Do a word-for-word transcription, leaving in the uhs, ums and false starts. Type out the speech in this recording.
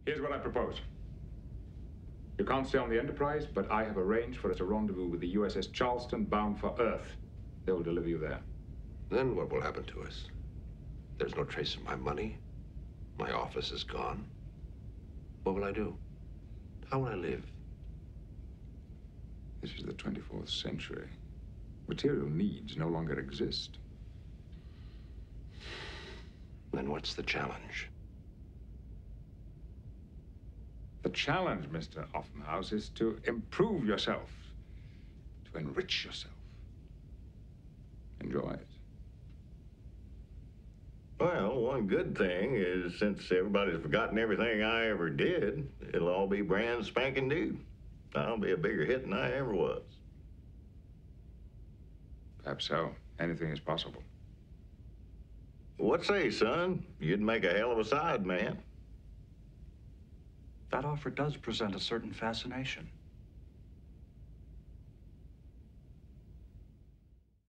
Here's what I propose. You can't stay on the Enterprise, but I have arranged for us a rendezvous with the U S S Charleston bound for Earth. They will deliver you there. Then what will happen to us? There's no trace of my money. My office is gone. What will I do? How will I live? This is the twenty-fourth century. Material needs no longer exist. Then what's the challenge? The challenge, Mister Offenhouse, is to improve yourself, to enrich yourself. Enjoy it. Well, one good thing is since everybody's forgotten everything I ever did, it'll all be brand spanking new. I'll be a bigger hit than I ever was. Perhaps so. Anything is possible. What say, son? You'd make a hell of a side man. That offer does present a certain fascination.